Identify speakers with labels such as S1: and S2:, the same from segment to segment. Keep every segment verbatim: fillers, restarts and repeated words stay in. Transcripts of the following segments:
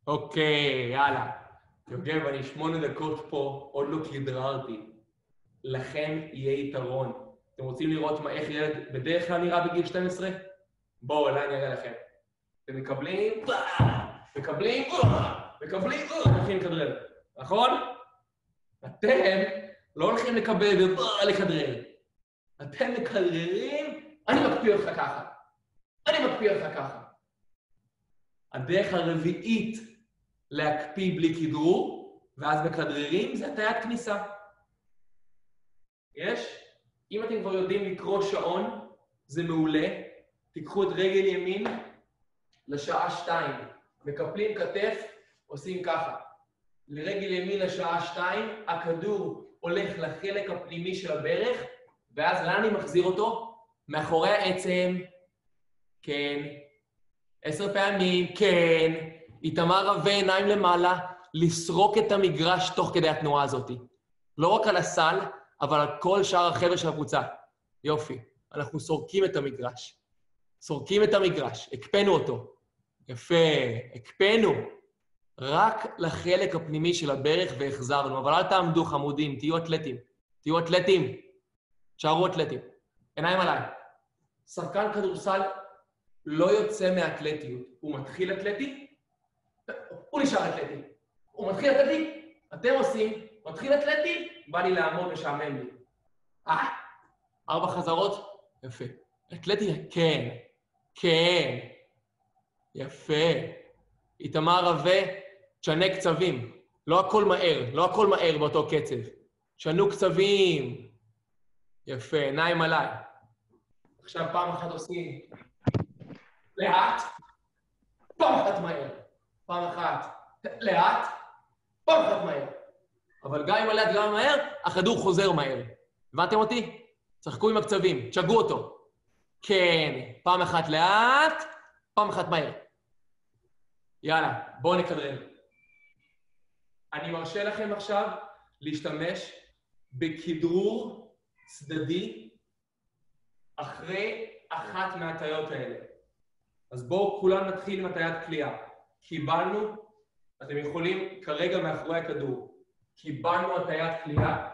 S1: אוקיי, יאללה. יוגב, אני שמונה דקות פה, עוד לא כדררתי. לכם יהיה יתרון. אתם רוצים לראות מה, איך ילד בדרך כלל נראה בגיל שתים עשרה? בואו, אולי אני אראה לכם. אתם מקבלים, מקבלים, מקבלים, הולכים לכדרר. נכון? אתם לא הולכים לקבל ולכדרר. אתם מכדררים, אני מקפיא אותך ככה. אני מקפיא אותך ככה. הדרך הרביעית להקפיא בלי כדרור, ואז מכדררים, זה הטיית כניסה. יש? אם אתם כבר יודעים לקרוא שעון, זה מעולה. תיקחו את רגל ימין לשעה שתיים. מקפלים כתף, עושים ככה. לרגל ימין לשעה שתיים, הכדור הולך לחלק הפנימי של הברך, ואז לאן אני מחזיר אותו? מאחורי העצם. כן. עשר פעמים, כן. איתמר רווה עיניים למעלה, לסרוק את המגרש תוך כדי התנועה הזאת. לא רק על הסל, אבל על כל שאר החבר'ה של הקבוצה. יופי. אנחנו סורקים את המגרש. סורקים את המגרש. הקפנו אותו. יפה. הקפנו. רק לחלק הפנימי של הברך והחזרנו. אבל אל תעמדו חמודים, תהיו אתלטים. תהיו אתלטים. תשארו אתלטים. עיניים עליי. שחקן כדורסל לא יוצא מהאתלטיות. הוא מתחיל אתלטי, הוא נשאר אתלטי. הוא מתחיל אתלטי, אתם עושים, מתחיל אתלטי, בא לי לעמוד משעמם לי. אה, ארבע חזרות? יפה. אתלטי? כן. כן. יפה. איתמר רווה, תשנה קצבים. לא הכל מהר, לא הכל מהר באותו קצב. תשנו קצבים. יפה, עיניים עליי. עכשיו פעם אחת עושים לאט, פעם אחת מהר. פעם אחת לאט, פעם אחת מהר. אבל גם אם לאט גם מהר, הכדור חוזר מהר. הבנתם אותי? צחקו עם הקצבים, תשגעו אותו. כן, פעם אחת לאט, פעם אחת מהר. יאללה, בואו נכדרר. אני מרשה לכם עכשיו להשתמש בכדרור צדדי אחרי אחת מהטיות האלה. אז בואו כולם נתחיל עם הטיית קליעה. קיבלנו, אתם יכולים כרגע מאחורי הכדור. קיבלנו הטיית קליעה.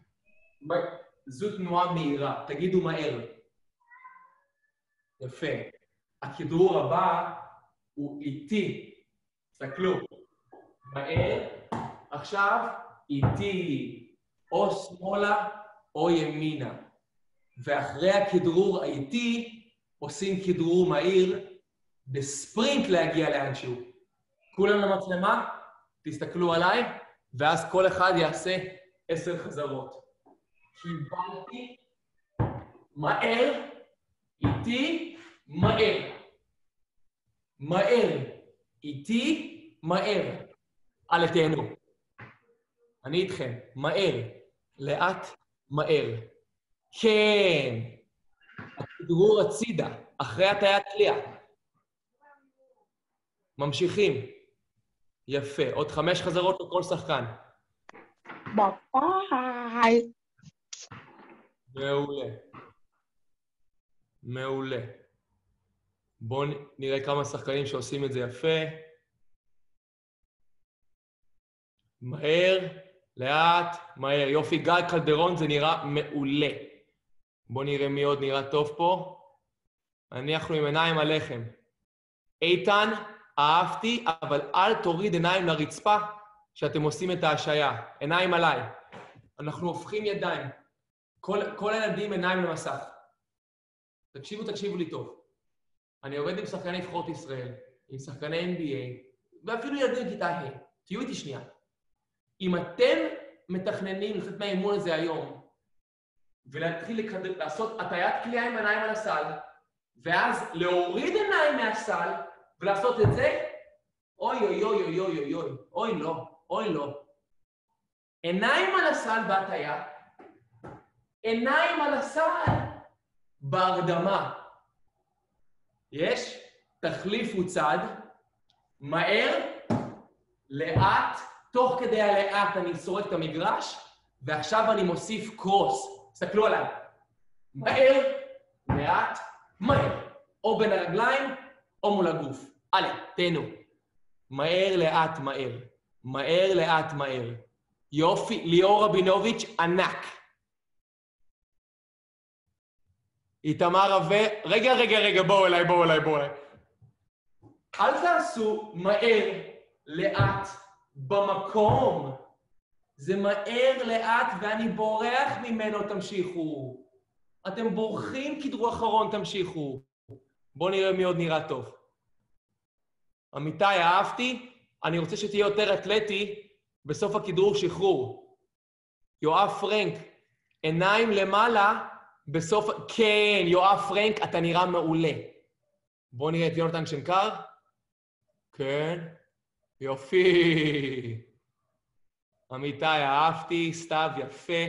S1: זו תנועה מהירה, תגידו מהר. יפה. הכדרור הבא הוא איטי. תסתכלו. מהר. עכשיו איטי. או שמאלה או ימינה. ואחרי הכדרור האיטי עושים כדרור מהיר בספרינט להגיע לאנשהו. כולם למצלמה, תסתכלו עליי, ואז כל אחד יעשה עשר חזרות. קיבלתי, מהר, איטי, מהר. מהר, איטי, מהר. אל תהנו. אני איתכם. מהר, לאט, מהר. כן. הכדרור הצידה, אחרי הטיית קליעה. ממשיכים. יפה. עוד חמש חזרות לכל שחקן.
S2: ביי.
S1: מעולה. מעולה. בואו נראה כמה שחקנים שעושים את זה יפה. מהר, לאט, מהר. יופי, גיא קלדרון, זה נראה מעולה. בואו נראה מי עוד נראה טוב פה. אנחנו עם עיניים עליכם. איתן, אהבתי, אבל אל תוריד עיניים לרצפה שאתם עושים את ההשעיה. עיניים עליי. אנחנו הופכים ידיים. כל, כל הילדים עיניים למסך. תקשיבו, תקשיבו לי טוב. אני עובד עם שחקני נבחרות ישראל, עם שחקני אן בי איי, ואפילו ילדים בכיתה ה'. תהיו איתי שנייה. אם אתם מתכננים לצאת מהאימון הזה היום, ולהתחיל לקד... לעשות הטיית קליעה עם עיניים על הסל, ואז להוריד עיניים מהסל, ולעשות את זה, אוי אוי אוי אוי אוי אוי, אוי לא, אוי לא. עיניים על הסל בהטיה, עיניים על הסל בהרדמה. יש? תחליפו צד, מהר, לאט, תוך כדי הלאט אני שורק את המגרש, ועכשיו אני מוסיף קרוס. תסתכלו עליי. מהר, לאט, מהר. או בין הרגליים, או מול הגוף. הלאה, תהנו. מהר, לאט, מהר. מהר, לאט, מהר. יופי, ליאור רבינוביץ' ענק. איתמר רווה, רגע, רגע, רגע, בואו אליי, בואו אליי, בואו אליי. אל תעשו מהר, לאט, במקום. זה מהר, לאט, ואני בורח ממנו, תמשיכו. אתם בורחים כדרור אחרון, תמשיכו. בואו נראה מי עוד נראה טוב. אמיתי, אהבתי. אני רוצה שתהיה יותר אתלטי בסוף הכדרור שחרור. יואב פרנק, עיניים למעלה, בסוף... כן, יואב פרנק, אתה נראה מעולה. בואו נראה את יונתן שנקר. כן, יופי. אמיתי, אהבתי, סתיו, יפה.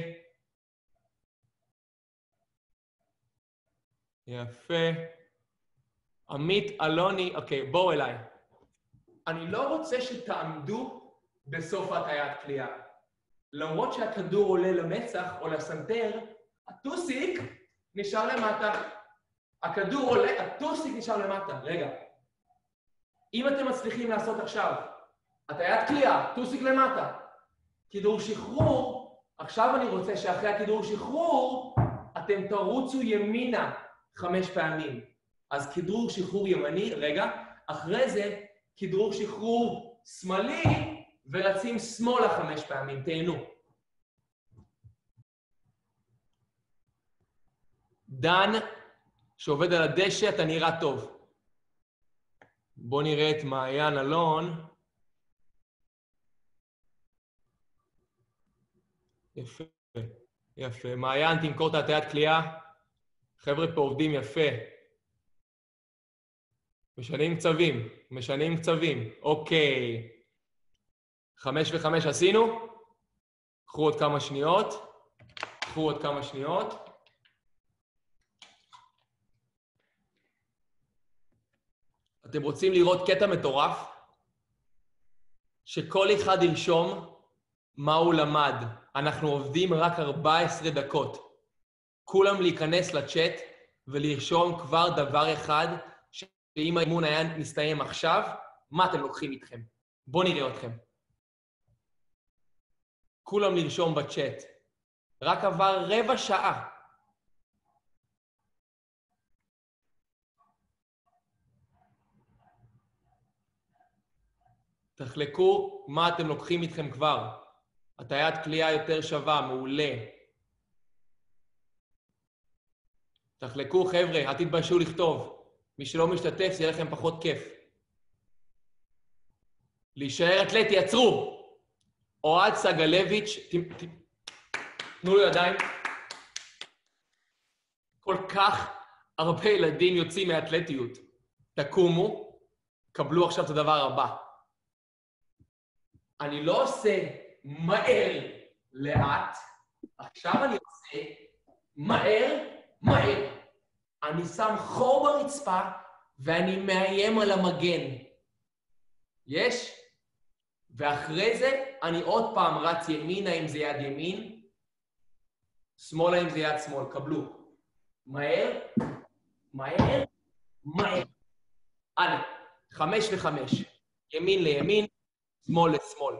S1: יפה. עמית, אלוני, אוקיי, בואו אליי. אני לא רוצה שתעמדו בסוף הטיית קליעה. למרות שהכדור עולה למצח או לסנטר, הטוסיק נשאר למטה. הכדור עולה, הטוסיק נשאר למטה. רגע. אם אתם מצליחים לעשות עכשיו, הטיית קליעה, טוסיק למטה, כדור שחרור, עכשיו אני רוצה שאחרי הכדור שחרור, אתם תרוצו ימינה חמש פעמים. אז כדרור שחרור ימני, רגע, אחרי זה כדרור שחרור שמאלי, ורצים שמאלה חמש פעמים, תהנו. דן, שעובד על הדשא, אתה נראה טוב. בואו נראה את מעיין אלון. יפה, יפה. מעיין, תמכור את הטיית קליעה. חבר'ה פה עובדים יפה. משנים קצבים, משנים קצבים. אוקיי. חמש וחמש עשינו. קחו עוד כמה שניות. קחו עוד כמה שניות. אתם רוצים לראות קטע מטורף? שכל אחד ילשום מה הוא למד. אנחנו עובדים רק ארבע עשרה דקות. כולם להיכנס לצ'אט ולרשום כבר דבר אחד, שאם האימון היה מסתיים עכשיו, מה אתם לוקחים איתכם? בואו נראה אתכם. כולם לרשום בצ'אט. רק עבר רבע שעה. תחלקו מה אתם לוקחים איתכם כבר. הטיית קליעה יותר שווה, מעולה. תחלקו חבר'ה, אל תתביישו לכתוב. מי שלא משתתף, זה יהיה לכם פחות כיף. להישאר אתלטי, עצרו. אוהד סגלביץ', ת... ת... תנו לו ידיים. כל כך הרבה ילדים יוצאים מאתלטיות. תקומו, קבלו עכשיו את הדבר הבא. אני לא עושה מהר לאט, עכשיו אני עושה מהר, מהר. אני שם חור ברצפה ואני מאיים על המגן. יש? ואחרי זה אני עוד פעם רץ ימינה אם זה יד ימין, שמאלה אם זה יד שמאל. קבלו. מהר, מהר, מהר. הנה, חמש וחמש. ימין לימין, שמאל לשמאל.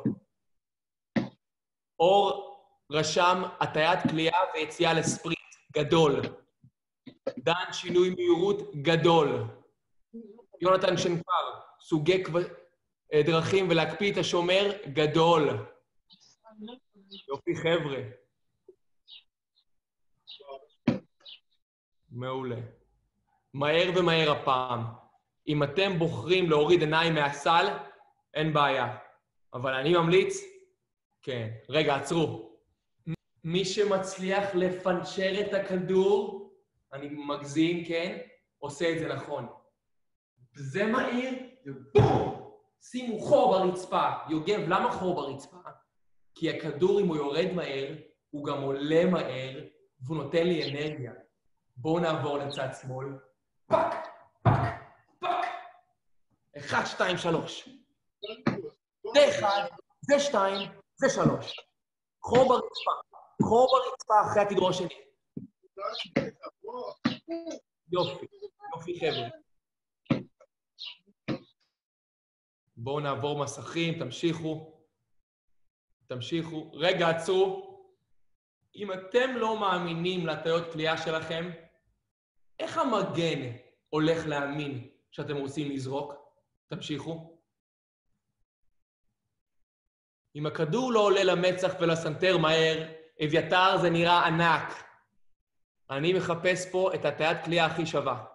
S1: אור רשם הטיית קליעה ויציאה לספרינט. גדול. דן שינוי מהירות גדול. יונתן שנקר, סוגי דרכים ולהקפיא את השומר גדול. יופי חבר'ה. מעולה. מהר ומהר הפעם. אם אתם בוחרים להוריד עיניים מהסל, אין בעיה. אבל אני ממליץ, כן. רגע, עצרו. מי שמצליח לפנצ'ר את הכדור, אני מגזים, כן? עושה את זה נכון. זה מהיר, ובום! שימו חור ברצפה. יוגב, למה חור ברצפה? כי הכדור, אם הוא יורד מהר, הוא גם עולה מהר, והוא נותן לי אנרגיה. בואו נעבור לצד שמאל. פק! פק! פק! אחד, שתיים, שלוש. זה אחד, זה שתיים, זה שלוש. חור ברצפה. חור ברצפה אחרי הכדור השני. יופי, יופי חבר'ה. בואו נעבור מסכים, תמשיכו. תמשיכו. רגע, עצרו. אם אתם לא מאמינים להטיות קליעה שלכם, איך המגן הולך להאמין שאתם רוצים לזרוק? תמשיכו. אם הכדור לא עולה למצח ולסנטר מהר, אביתר זה נראה ענק. אני מחפש פה את הטיית קליעה הכי שווה.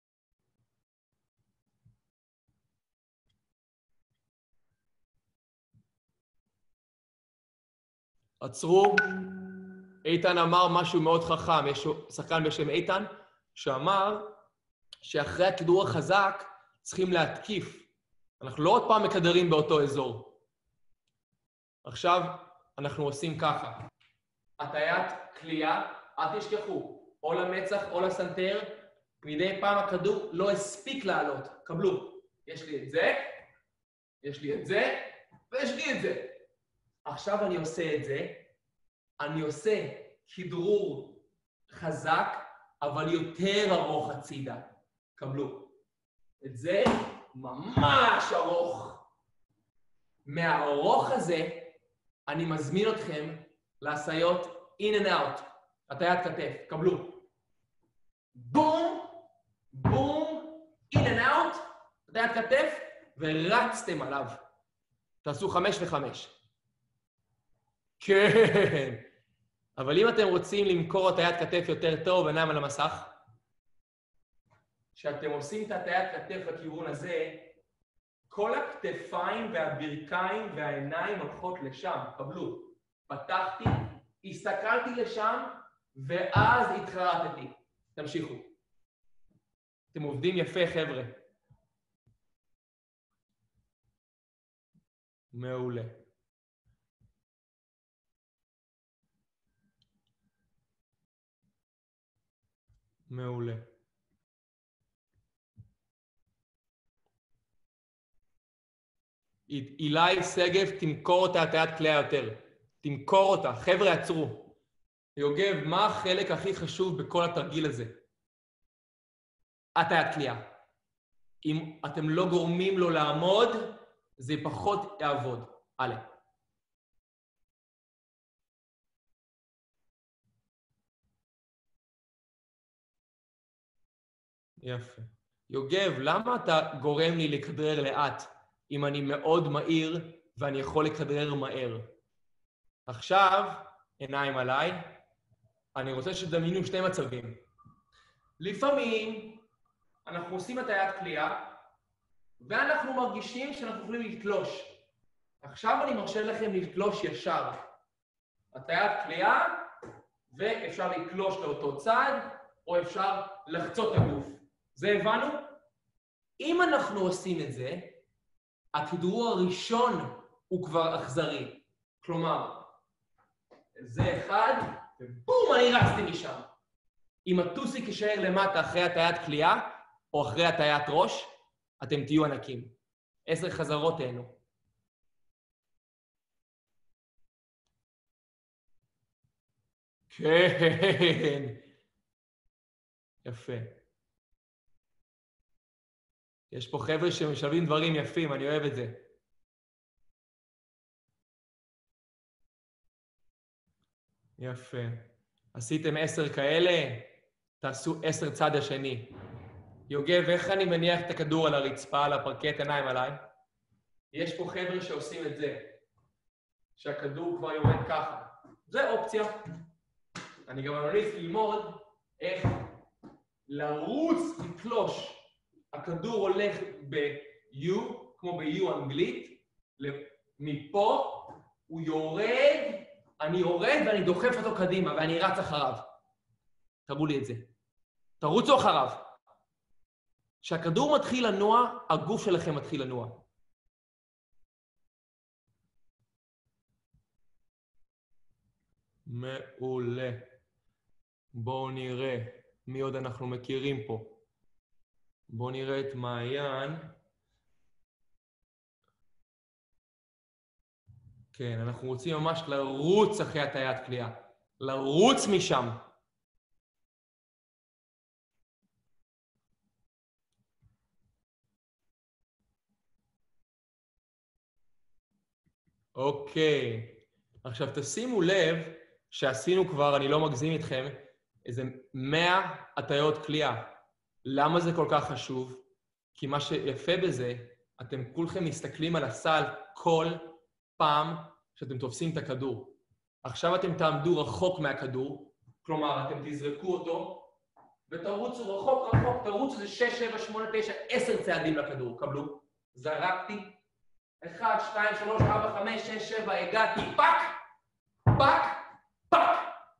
S1: עצרו. איתן אמר משהו מאוד חכם, יש שחקן בשם איתן, שאמר שאחרי הכדור החזק צריכים להתקיף. אנחנו לא עוד פעם מקדרים באותו אזור. עכשיו אנחנו עושים ככה. הטיית קליעה, אל תשכחו, או למצח או לסנטר, מדי פעם הכדור לא הספיק לעלות. קבלו, יש לי את זה, יש לי את זה, ויש לי את זה. עכשיו אני עושה את זה, אני עושה כדרור חזק, אבל יותר ארוך הצידה. קבלו. את זה ממש ארוך. מהארוך הזה, אני מזמין אתכם לעשיות in and out. הטיית כתף. קבלו. בום, בום, in and out, הטיית כתף, ורצתם עליו. תעשו חמש וחמש. כן. אבל אם אתם רוצים למכור הטיית כתף יותר טוב, עיניים על המסך, כשאתם עושים את הטיית כתף לכיוון הזה, כל הכתפיים והברכיים והעיניים הולכות לשם. קבלו. פתחתי, הסתכלתי לשם, ואז התחרטתי. תמשיכו. אתם עובדים יפה, חבר'ה. מעולה. מעולה. אילי סגב, תמכור אותה הטיית קליעה יותר. תמכור אותה. חבר'ה, עצרו. יוגב, מה החלק הכי חשוב בכל התרגיל הזה? הטיית קליעה. אם אתם לא גורמים לו לעמוד, זה פחות יעבוד. הלאה. יפה. יוגב, למה אתה גורם לי לכדרר לאט, אם אני מאוד מהיר ואני יכול לכדרר מהר? עכשיו, עיניים עליי, אני רוצה שתדמיינו שני מצבים. לפעמים אנחנו עושים הטיית קליעה, ואנחנו מרגישים שאנחנו יכולים לתלוש. עכשיו אני מרשה לכם לתלוש ישר. הטיית קליעה, ואפשר לתלוש לאותו צד, או אפשר לחצות את הגוף. זה הבנו? אם אנחנו עושים את זה, הכדרור הראשון הוא כבר אכזרי. כלומר, זה אחד, ובום, אני רצתי משם. אם הטוסיק יישאר למטה אחרי הטיית קליעה, או אחרי הטיית ראש, אתם תהיו ענקים. עשר חזרות תהנו. כן. יפה. יש פה חבר'ה שמשלבים דברים יפים, אני אוהב את זה. יפה. עשיתם עשר כאלה, תעשו עשר צד השני. יוגב, איך אני מניח את הכדור על הרצפה, על הפרקט, עיניים עליי? יש פה חבר'ה שעושים את זה, שהכדור כבר יורד ככה. זה אופציה. אני גם ממליץ ללמוד איך לרוץ, לתלוש. הכדור הולך ב-U, כמו ב-U אנגלית, מפה הוא יורד, אני יורד ואני דוחף אותו קדימה, ואני רץ אחריו. תראו לי את זה. תרוצו אחריו. כשהכדור מתחיל לנוע, הגוף שלכם מתחיל לנוע. מעולה. בואו נראה מי עוד אנחנו מכירים פה. בואו נראה את מעיין. כן, אנחנו רוצים ממש לרוץ אחרי הטיית קליעה. לרוץ משם. אוקיי. עכשיו תשימו לב שעשינו כבר, אני לא מגזים איתכם, איזה מאה הטיות קליעה. למה זה כל כך חשוב? כי מה שיפה בזה, אתם כולכם מסתכלים על הסל כל פעם שאתם תופסים את הכדור. עכשיו אתם תעמדו רחוק מהכדור, כלומר אתם תזרקו אותו, ותרוצו רחוק רחוק, תרוצו זה שש, שבע, שמונה, תשע, עשר צעדים לכדור, קבלו. זרקתי, אחד, שתיים, שלוש, ארבע, חמש, שש, שבע, הגעתי, פק, פק, פק.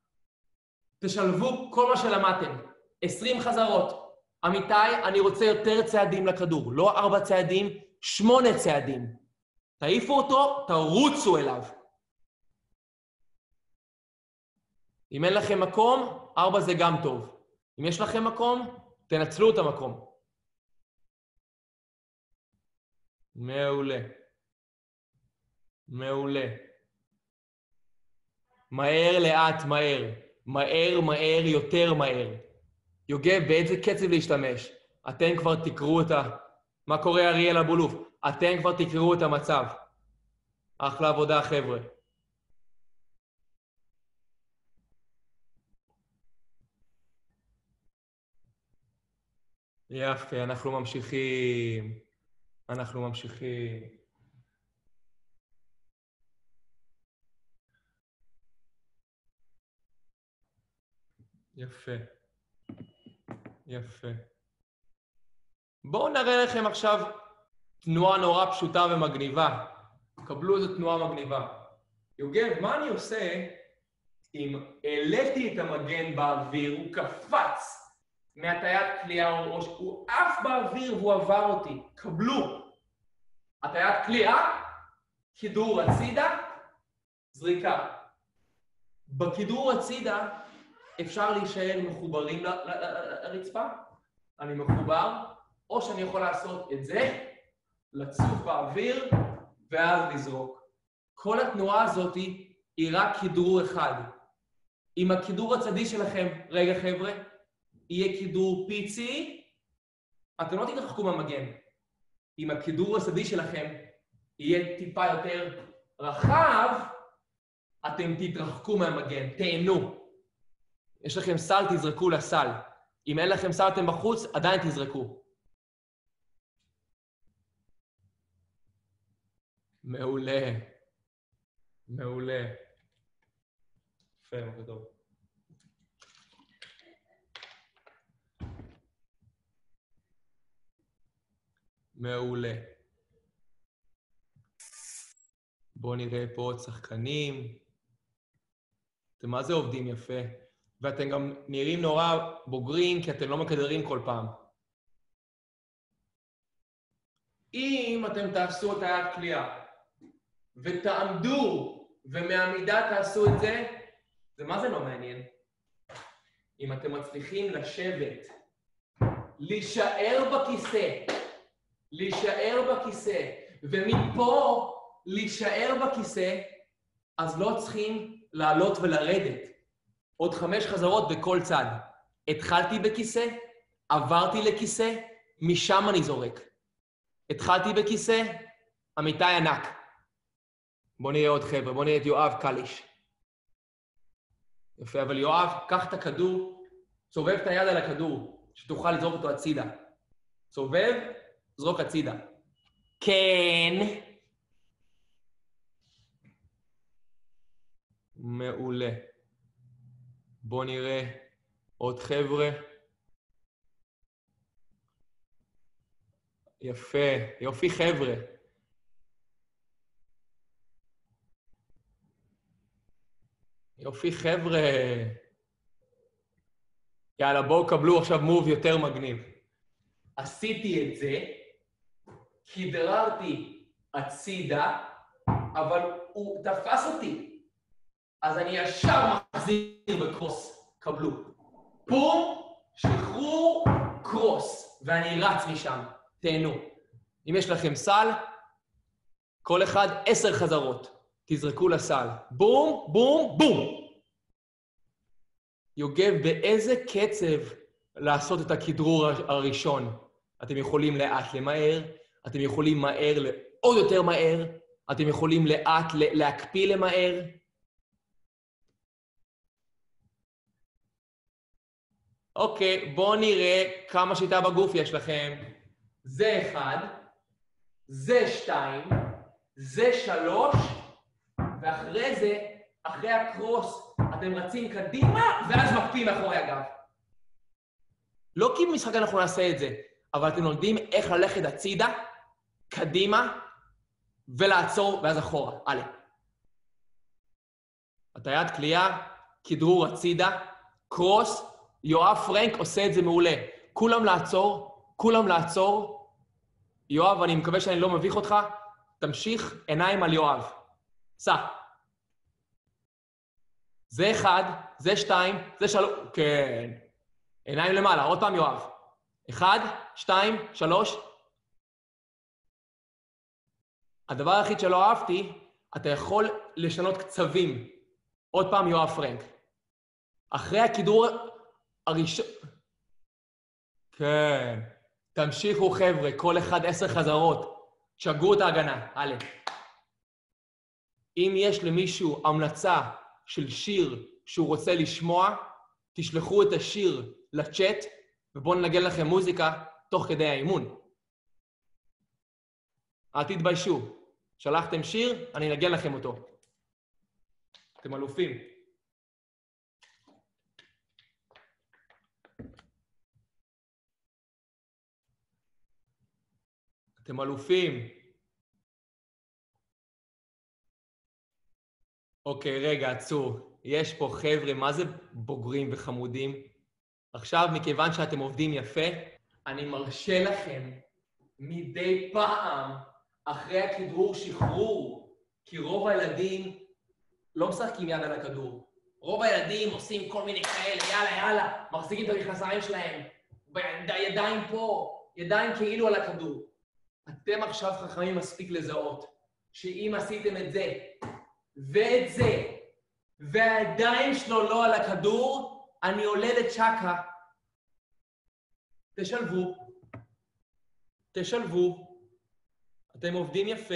S1: תשלבו כל מה שלמדתם, עשרים חזרות. אמיתי, אני רוצה יותר צעדים לכדור, לא ארבע צעדים, שמונה צעדים. תעיפו אותו, תרוצו אליו. אם אין לכם מקום, ארבע זה גם טוב. אם יש לכם מקום, תנצלו את המקום. מעולה. מעולה. מהר לאט מהר. מהר מהר יותר מהר. יוגב, באיזה קצב להשתמש? אתם כבר תקראו את ה... מה קורה אריאל אבולוף? אתם כבר תקראו את המצב. אחלה עבודה, חבר'ה. יפה, אנחנו ממשיכים. אנחנו ממשיכים. יפה. יפה. בואו נראה לכם עכשיו תנועה נורא פשוטה ומגניבה. קבלו איזו תנועה מגניבה. יוגב, מה אני עושה אם העליתי את המגן באוויר, הוא קפץ מהטיית קליעה או ראש, הוא עף באוויר והוא עבר אותי. קבלו. הטיית קליעה, כידור הצידה, זריקה. בכידור הצידה אפשר להישאר מחוברים לרצפה. אני מחובר, או שאני יכול לעשות את זה, לצוף באוויר, ואז לזרוק. כל התנועה הזאת היא רק כידור אחד. עם הכידור הצדי שלכם, רגע חבר'ה, יהיה כידור פיצי, אתם לא תתרחקו מהמגן. עם הכידור הצדי שלכם, יהיה טיפה יותר רחב, אתם תתרחקו מהמגן, תהנו. יש לכם סל, תזרקו לסל. אם אין לכם סל, אתם בחוץ, עדיין תזרקו. מעולה. מעולה. יפה, מה טוב. מעולה. בואו נראה פה עוד שחקנים. אתם מה זה עובדים יפה? ואתם גם נראים נורא בוגרים, כי אתם לא מכדרים כל פעם. אם אתם תעשו את היד קליעה, ותעמדו, ומעמידה תעשו את זה, זה מה זה לא מעניין? אם אתם מצליחים לשבת, להישאר בכיסא, להישאר בכיסא, ומפה להישאר בכיסא, אז לא צריכים לעלות ולרדת. עוד חמש חזרות בכל צד. התחלתי בכיסא, עברתי לכיסא, משם אני זורק. התחלתי בכיסא, אמיתי ענק. בוא נראה עוד חבר'ה, בוא נראה את יואב קליש. יפה, אבל יואב, קח את הכדור, סובב את היד על הכדור, שתוכל לזרוק אותו הצידה. סובב, זרוק הצידה. כן. מעולה. בואו נראה עוד חבר'ה. יפה, יופי חבר'ה. יופי חבר'ה. יאללה, בואו קבלו עכשיו מוב יותר מגניב. עשיתי את זה, כדררתי הצידה, אבל הוא תפס אותי. אז אני ישר מחזיר בקרוס, קבלו. פום, שחרור, קרוס, ואני רץ משם, תהנו. אם יש לכם סל, כל אחד עשר חזרות, תזרקו לסל. בום, בום, בום. יוגב, באיזה קצב לעשות את הכדרור הראשון? אתם יכולים לאט למהר, אתם יכולים מהר לעוד יותר מהר, אתם יכולים לאט להקפיא למהר. אוקיי, בואו נראה כמה שיטה בגוף יש לכם. זה אחד, זה שתיים, זה שלוש, ואחרי זה, אחרי הקרוס, אתם רצים קדימה, ואז מקפיאים מאחורי הגב. לא כי במשחק אנחנו נעשה את זה, אבל אתם לומדים איך ללכת הצידה, קדימה, ולעצור, ואז אחורה. הלאה. הטיית קליעה, כדרור הצידה, קרוס, יואב פרנק עושה את זה מעולה. כולם לעצור, כולם לעצור. יואב, אני מקווה שאני לא מביך אותך, תמשיך עיניים על יואב. סע. זה אחד, זה שתיים, זה שלוש, כן. עיניים למעלה, עוד פעם יואב. אחד, שתיים, שלוש. הדבר היחיד שלא אהבתי, אתה יכול לשנות קצבים. עוד פעם יואב פרנק. אחרי הכדור הראשון... כן. תמשיכו חבר'ה, כל אחד עשר חזרות. תשגעו את ההגנה. הלאה. אם יש למישהו המלצה של שיר שהוא רוצה לשמוע, תשלחו את השיר לצ'אט, ובואו ננגן לכם מוזיקה תוך כדי האימון. אל תתביישו. שלחתם שיר, אני נגן לכם אותו. אתם אלופים. אתם אלופים. אוקיי, רגע, עצור. יש פה חבר'ה, מה זה בוגרים וחמודים? עכשיו, מכיוון שאתם עובדים יפה, אני מרשה לכם מדי פעם, אחרי הכדרור שחרור, כי רוב הילדים לא משחקים יד על הכדור. רוב הילדים עושים כל מיני כאלה, יאללה, יאללה, מחזיקים את המכנסיים שלהם, ידיים פה, ידיים כאילו על הכדור. אתם עכשיו חכמים מספיק לזהות, שאם עשיתם את זה, ואת זה, והידיים שלו לא על הכדור, אני עולה לצ'קה. תשלבו. תשלבו. אתם עובדים יפה.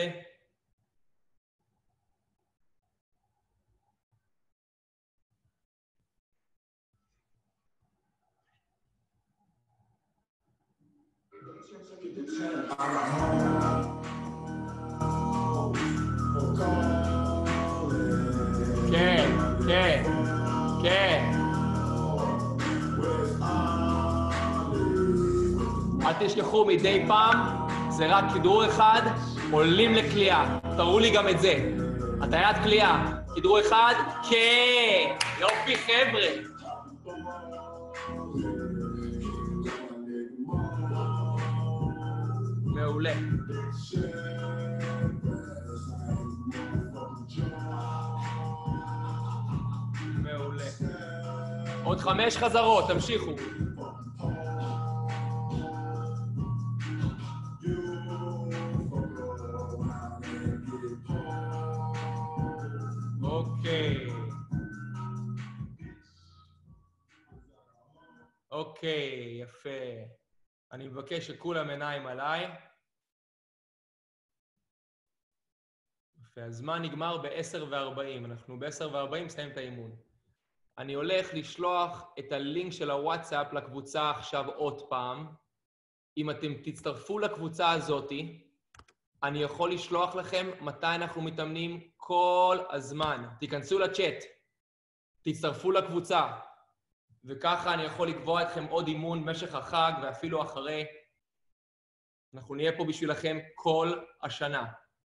S1: כן, כן, כן. אל תשכחו מדי פעם, זה רק כדור אחד, עולים לקליעה. תראו לי גם את זה. הטיית קליעה, כדור אחד, כן. יופי חבר'ה. מעולה. מעולה. עוד חמש חזרות, תמשיכו. אוקיי. אוקיי, יפה. אני מבקש שכולם עיניים עליי. יפה, הזמן נגמר ב-עשר וארבעים. אנחנו ב-עשר וארבעים נסיים את האימון. אני הולך לשלוח את הלינק של הוואטסאפ לקבוצה עכשיו עוד פעם. אם אתם תצטרפו לקבוצה הזאת, אני יכול לשלוח לכם מתי אנחנו מתאמנים כל הזמן. תיכנסו לצ'אט, תצטרפו לקבוצה, וככה אני יכול לקבוע אתכם עוד אימון במשך החג ואפילו אחרי. אנחנו נהיה פה בשבילכם כל השנה.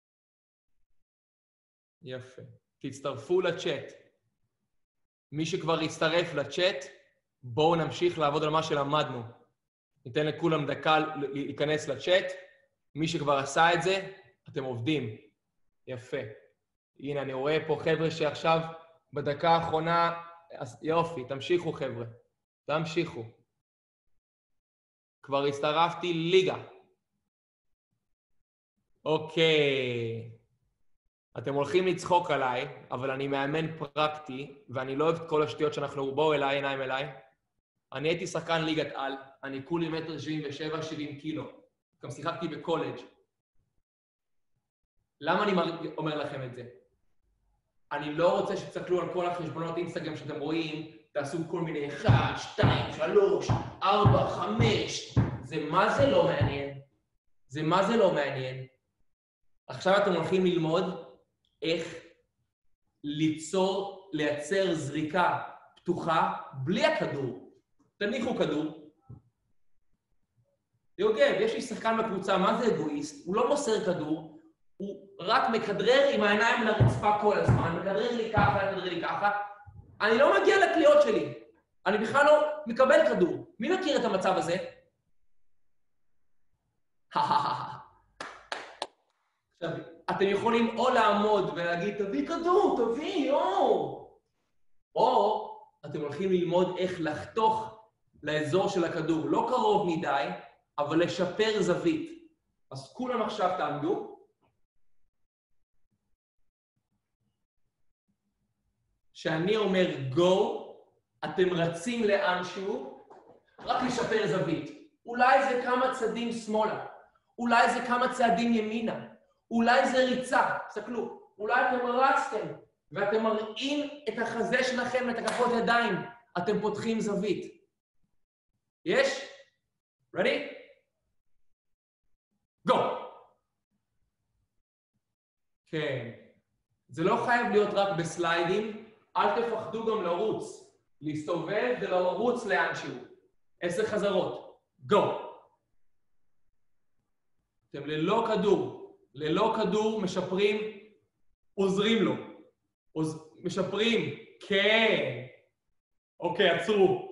S1: יפה. תצטרפו לצ'אט. מי שכבר יצטרף לצ'אט, בואו נמשיך לעבוד על מה שלמדנו. ניתן לכולם דקה להיכנס לצ'אט. מי שכבר עשה את זה, אתם עובדים. יפה. הנה, אני רואה פה חבר'ה שעכשיו בדקה האחרונה, יופי, תמשיכו חבר'ה. תמשיכו. כבר הצטרפתי ליגה. אוקיי. אתם הולכים לצחוק עליי, אבל אני מאמן פרקטי, ואני לא אוהב את כל השטויות שאנחנו... בואו אליי, עיניים אליי. אני הייתי שחקן ליגת על, אני כולי מטר שבעים ושבע, שבעים קילו. גם שיחקתי בקולג'. למה אני אומר לכם את זה? אני לא רוצה שתסתכלו על כל החשבונות אינסטגרם שאתם רואים, תעשו כל מיני אחד, שתיים, שלוש, ארבע, חמש. זה מה זה לא מעניין? זה מה זה לא מעניין? עכשיו אתם הולכים ללמוד איך ליצור, לייצר זריקה פתוחה בלי הכדור. תניחו כדור. יוגב, יש לי שחקן בקבוצה, מה זה אגואיסט? הוא לא מוסר כדור, הוא רק מכדרר עם העיניים לרצפה כל הזמן, מכדרר לי ככה, מכדרר לי ככה. אני לא מגיע לקליעות שלי. אני בכלל לא מקבל כדור. מי מכיר את המצב הזה? עכשיו, אתם יכולים או לעמוד ולהגיד, תביא כדור, תביא, או... או אתם הולכים ללמוד איך לחתוך לאזור של הכדור. לא קרוב מדי, אבל לשפר זווית. אז כולם עכשיו תעמדו. כשאני אומר go, אתם רצים לאנשהו, רק לשפר זווית. אולי זה כמה צעדים שמאלה, אולי זה כמה צעדים ימינה, אולי זה ריצה, תסתכלו, אולי אתם רצתם, ואתם מראים את החזה שלכם ואת הכפות ידיים, אתם פותחים זווית. יש? Ready? go! כן. זה לא חייב להיות רק בסליידים, אל תפחדו גם לרוץ. להסתובב ולרוץ לאנשהו. עשר חזרות. go! אתם ללא כדור. ללא כדור משפרים, עוזרים לו. עוז... משפרים. כן. אוקיי, עצרו.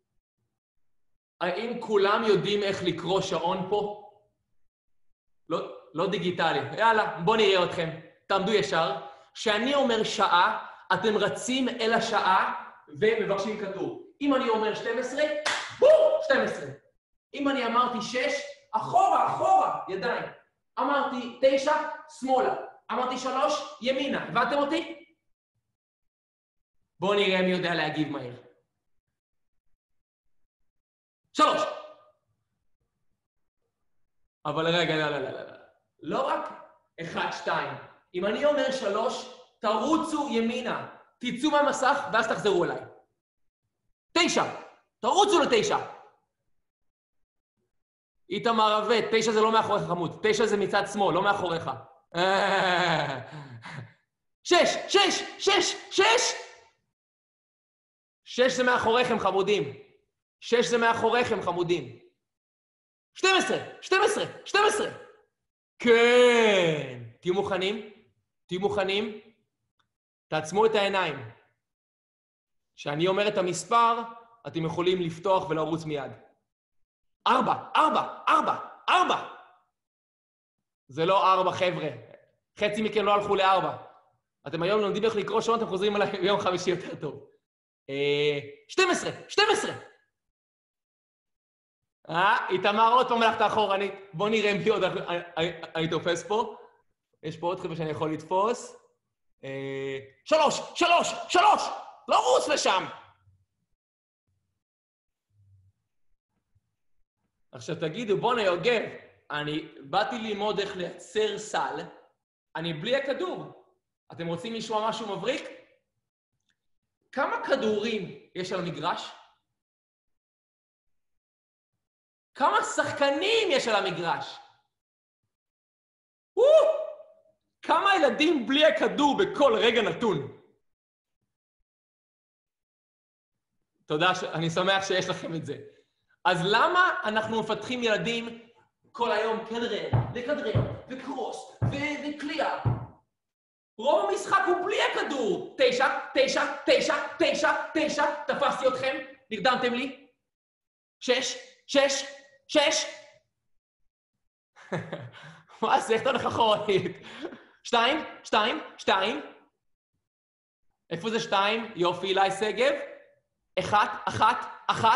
S1: האם כולם יודעים איך לקרוא שעון פה? לא, לא דיגיטלי. יאללה, בואו נראה אתכם. תעמדו ישר. כשאני אומר שעה, אתם רצים אל השעה ומבקשים כדור. אם אני אומר שתים עשרה, בואו, שתים עשרה. אם אני אמרתי שש, אחורה, אחורה, ידיים. אמרתי תשע, שמאלה. אמרתי שלוש, ימינה. הבנתם אותי? בואו נראה מי יודע להגיב מהר. שלוש. אבל רגע, לא, לא, לא, לא. לא רק אחד, שתיים. אם אני אומר שלוש, תרוצו ימינה. תצאו מהמסך ואז תחזרו אליי. תשע. תרוצו לתשע. איתמר עבד, תשע זה לא מאחוריך חמוד. תשע זה מצד שמאל, לא מאחוריך. שש, שש, שש, שש. שש זה מאחוריכם חמודים. שש זה מאחוריכם חמודים. שתים עשרה, שתים עשרה, שתים עשרה. כן. תהיו מוכנים? תהיו מוכנים? תעצמו את העיניים. כשאני אומר את המספר, אתם יכולים לפתוח ולרוץ מיד. ארבע, ארבע, ארבע, ארבע. זה לא ארבע, חבר'ה. חצי מכם לא הלכו לארבע. אתם היום לומדים איך לקרוא שעון, אתם חוזרים אליי ביום חמישי יותר טוב. שתים עשרה, שתים עשרה. אה, איתמר עוד פעם הלכת אחורנית. בואו נראה מי עוד אני תופס פה. יש פה עוד חבר'ה שאני יכול לתפוס. שלוש, שלוש, שלוש! לא רוץ לשם! עכשיו תגידו, בוא'נה יוגב, אני באתי ללמוד איך לייצר סל, אני בלי הכדור. אתם רוצים לשמוע משהו מבריק? כמה כדורים יש על המגרש? כמה שחקנים יש על המגרש? וואו! כמה ילדים בלי הכדור בכל רגע נתון? תודה, אני שמח שיש לכם את זה. אז למה אנחנו מפתחים ילדים כל היום כדרר, וכדרר, וקרוס, וקליעה? רוב המשחק הוא בלי הכדור. תשע, תשע, תשע, תשע, תשע, תפסתי אתכם, נרדמתם לי. שש, שש, שש. מה זה, איך אתה הולך אחורנית? שתיים, שתיים, שתיים. איפה זה שתיים? יופי, אילי שגב. אחת, אחת, אחת.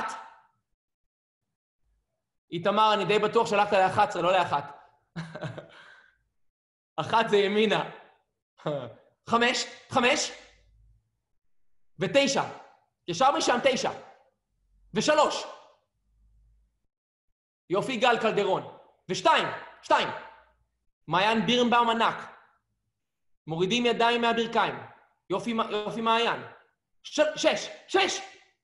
S1: איתמר, אני די בטוח שלחת לאחת עשרה, לא לאחת. אחת זה ימינה. חמש, חמש. ותשע. ישר משם תשע. ושלוש. יופי גל קלדרון. ושתיים, שתיים. מעיין בירנבאום ענק. מורידים ידיים מהברכיים. יופי, יופי מעיין. ש, שש, שש!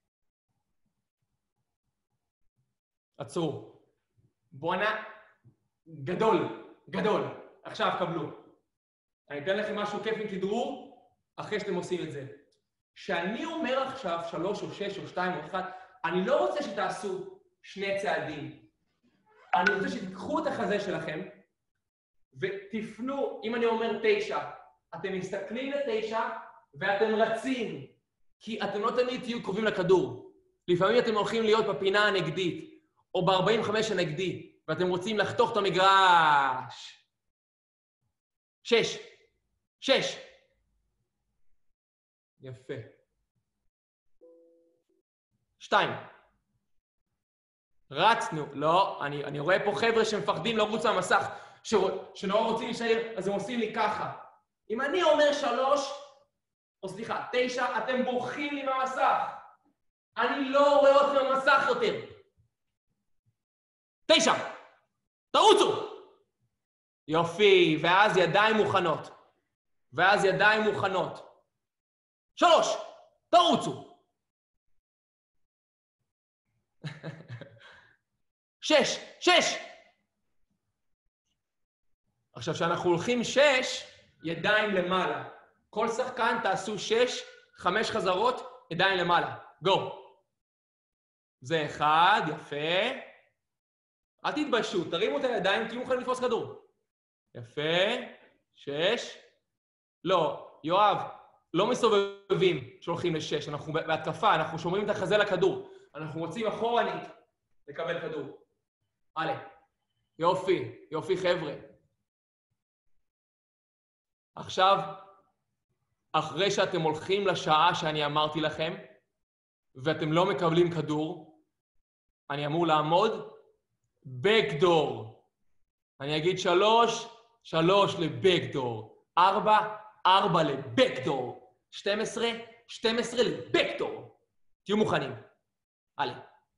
S1: עצרו. בואנה, גדול, גדול. עכשיו קבלו. אני אתן לכם משהו כיף עם כדרור, אחרי שאתם עושים את זה. שאני אומר עכשיו שלוש או שש או שתיים או אחד, אני לא רוצה שתעשו שני צעדים. אני רוצה שתיקחו את החזה שלכם, ותפנו, אם אני אומר תשע, אתם מסתכלים לתשע, ואתם רצים, כי אתם לא תמיד תהיו קרובים לכדור. לפעמים אתם הולכים להיות בפינה הנגדית, או ב-ארבעים וחמש הנגדי, ואתם רוצים לחתוך את המגרש. שש. שש. יפה. שתיים. רצנו. לא, אני, אני רואה פה חבר'ה שמפחדים לרוץ מהמסך, שלא רוצים להישאר, אז הם עושים לי ככה. אם אני אומר שלוש, או סליחה, תשע, אתם בורחים לי מהמסך. אני לא רואה אתכם במסך יותר. תשע. תרוצו. יופי, ואז ידיים מוכנות. ואז ידיים מוכנות. שלוש. תרוצו. שש. שש. עכשיו, כשאנחנו הולכים שש, ידיים למעלה. כל שחקן תעשו שש, חמש חזרות, ידיים למעלה. גו. זה אחד, יפה. אל תתביישו, תרימו את הידיים, תהיו מוכנים לתפוס כדור. יפה. שש. לא, יואב, לא מסובבים שהולכים לשש. אנחנו בהתקפה, אנחנו שומרים את החזה לכדור. אנחנו רוצים אחורנית לקבל כדור. הלאה. יופי, יופי חבר'ה. עכשיו, אחרי שאתם הולכים לשעה שאני אמרתי לכם, ואתם לא מקבלים כדור, אני אמור לעמוד בקדור. אני אגיד שלוש, שלוש לבקדור. ארבע, ארבע לבקדור. שתים עשרה, שתים עשרה לבקדור. תהיו מוכנים. הלאה.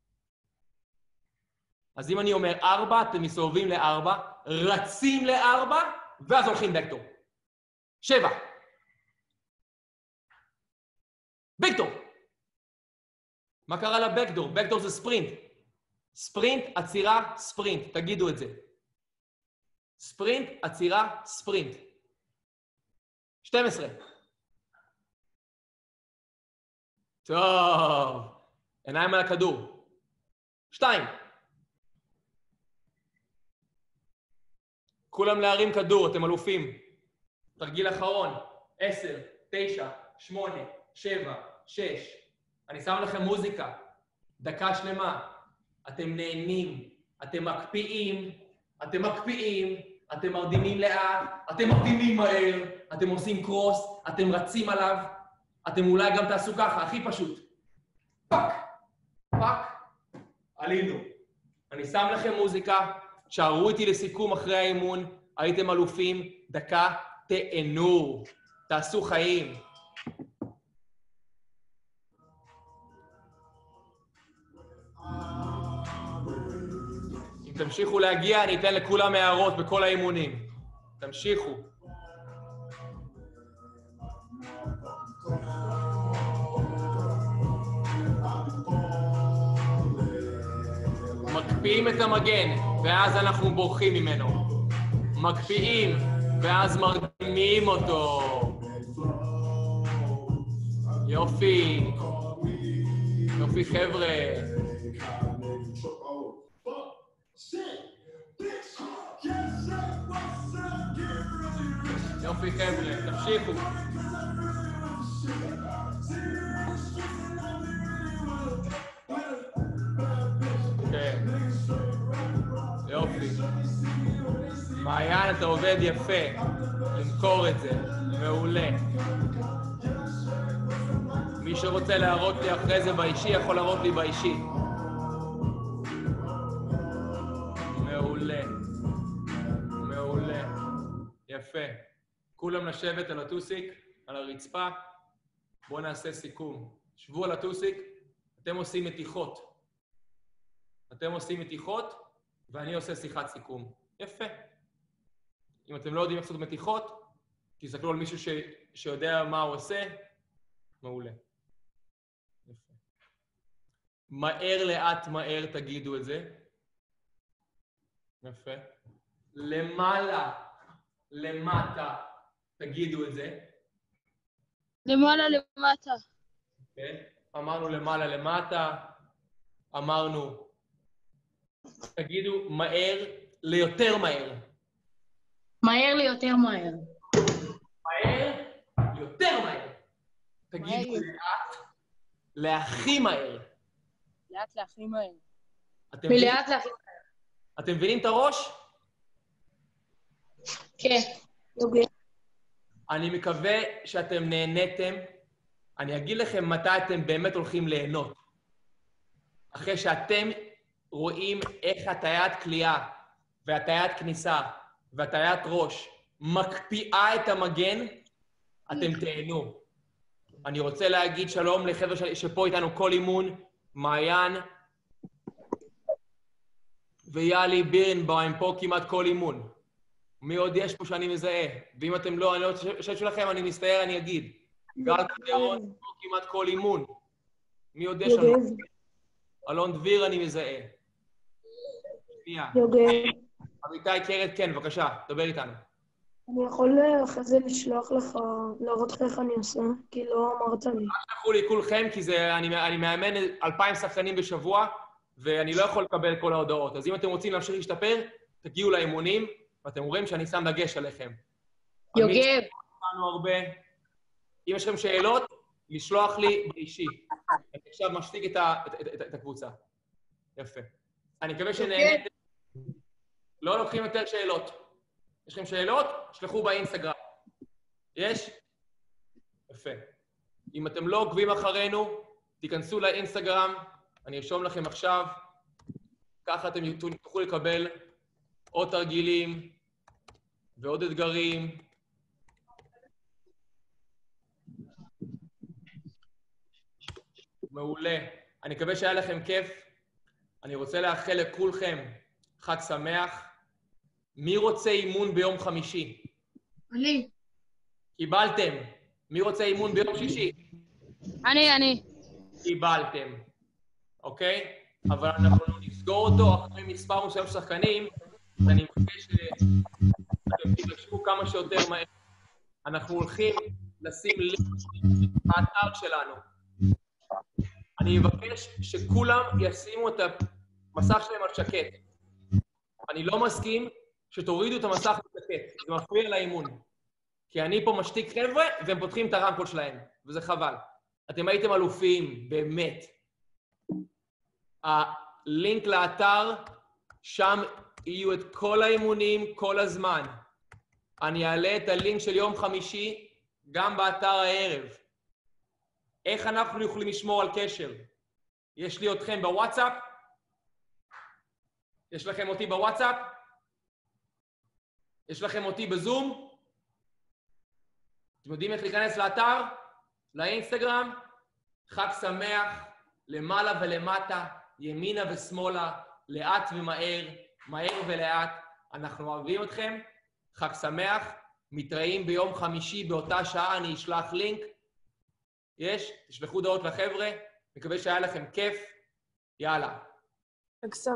S1: אז אם אני אומר ארבע, אתם מסובבים לארבע, רצים לארבע, ואז הולכים בקדור. שבע. בקדור. מה קרה לבקדור? בקדור זה ספרינט. ספרינט, עצירה, ספרינט. תגידו את זה. ספרינט, עצירה, ספרינט. שתים עשרה. טוב. עיניים על הכדור. שתיים. כולם להרים כדור, אתם אלופים. תרגיל אחרון. עשר, תשע, שמונה, שבע, שש. אני שם לכם מוזיקה. דקה שלמה. אתם נהנים, אתם מקפיאים, אתם מקפיאים, אתם מרדימים לאט, אתם מרדימים מהר, אתם עושים קרוס, אתם רצים עליו, אתם אולי גם תעשו ככה, הכי פשוט. פק, פק, עלינו. אני שם לכם מוזיקה, תשארו איתי לסיכום אחרי האימון, הייתם אלופים, דקה, תהנו, תעשו חיים. תמשיכו להגיע, אני אתן לכולם הערות בכל האימונים. תמשיכו. מקפיאים את המגן, ואז אנחנו בורחים ממנו. מקפיאים, ואז מרדימים אותו. יופי. יופי חבר'ה. יופי חבר'ה, תמשיכו. כן. יופי. מעיין, אתה עובד יפה. למכור את זה. מעולה. מי שרוצה להראות לי אחרי זה באישי, יכול להראות לי באישי. מעולה. מעולה. יפה. כולם לשבת על הטוסיק, על הרצפה. בואו נעשה סיכום. שבו על הטוסיק, אתם עושים מתיחות. אתם עושים מתיחות, ואני עושה שיחת סיכום. יפה. אם אתם לא יודעים איך לעשות מתיחות, תסתכלו על מישהו ש... שיודע מה הוא עושה. מעולה. יפה. מהר לאט מהר תגידו את זה. יפה. למעלה, למטה, תגידו את זה.
S2: למעלה למטה.
S1: כן? אמרנו למעלה למטה, אמרנו, תגידו מהר ליותר מהר.
S2: מהר ליותר מהר.
S1: מהר ליותר מהר. תגידו לאט, להכי מהר.
S2: לאט להכי מהר.
S1: אתם
S2: ולאט להכי מהר.
S1: אתם מבינים את הראש?
S2: כן. אוקיי.
S1: אני מקווה שאתם נהניתם. אני אגיד לכם מתי אתם באמת הולכים ליהנות. אחרי שאתם רואים איך הטיית קליעה והטיית כניסה והטיית ראש מקפיאה את המגן, אתם תהנו. אני רוצה להגיד שלום לחבר'ה שפה איתנו כל אימון, מעיין ויאלי בירנבוים פה כמעט כל אימון. מי עוד יש פה שאני מזהה? ואם אתם לא, אני לא חושב שלכם, אני מסתער, אני אגיד. גל קדרון פה כמעט כל אימון. מי עוד יש לנו? אלון דביר אני מזהה. שנייה.
S3: יוגב.
S1: אמיתי קרת, כן, בבקשה, דבר איתנו.
S3: אני יכול אחרי זה לשלוח לך, להראות לך איך אני עושה, כי לא אמרת לי.
S1: תשלחו לי כולכם, כי זה, אני, אני מאמן אלפיים שחקנים בשבוע, ואני לא יכול לקבל כל ההודעות. אז אם אתם רוצים להמשיך להשתפר, תגיעו לאימונים, ואתם רואים שאני שם דגש עליכם.
S2: יוגב.
S1: הרבה. אם יש לכם שאלות, לשלוח לי באישי. אני עכשיו משתיק את, ה, את, את, את, את הקבוצה. יפה. אני מקווה שנהנתם. לא לוקחים יותר שאלות. יש לכם שאלות? שלחו באינסטגרם. יש? יפה. אם אתם לא עוקבים אחרינו, תיכנסו לאינסטגרם, אני ארשום לכם עכשיו, ככה אתם תוכלו לקבל עוד תרגילים ועוד אתגרים. מעולה. אני מקווה שהיה לכם כיף. אני רוצה לאחל לכולכם חג שמח. מי רוצה אימון ביום חמישי?
S2: אני.
S1: קיבלתם. מי רוצה אימון ביום שישי?
S2: אני, אני.
S1: קיבלתם. אוקיי? אבל אנחנו נסגור אותו אחרי מספר מסוים של שחקנים, ואני מבקש שאתם תיגשו כמה שיותר מהר. אנחנו הולכים לשים לינק באתר שלנו. אני מבקש שכולם ישימו את המסך שלהם על שקט. אני לא מסכים שתורידו את המסך על שקט, זה מפריע לאימון. כי אני פה משתיק חבר'ה, והם פותחים את הרמקול שלהם, וזה חבל. אתם הייתם אלופים, באמת. הלינק לאתר, שם יהיו את כל האימונים כל הזמן. אני אעלה את הלינק של יום חמישי גם באתר הערב. איך אנחנו יכולים לשמור על קשר? יש לי אתכם בוואטסאפ? יש לכם אותי בוואטסאפ? יש לכם אותי בזום? אתם יודעים איך להיכנס לאתר? לאינסטגרם? חג שמח, למעלה ולמטה, ימינה ושמאלה, לאט ומהר, מהר ולאט. אנחנו אוהבים אתכם. חג שמח, מתראים ביום חמישי באותה שעה, אני אשלח לינק. יש? תשלחו דעות לחבר'ה. מקווה שהיה לכם כיף. יאללה.
S3: חג שמח.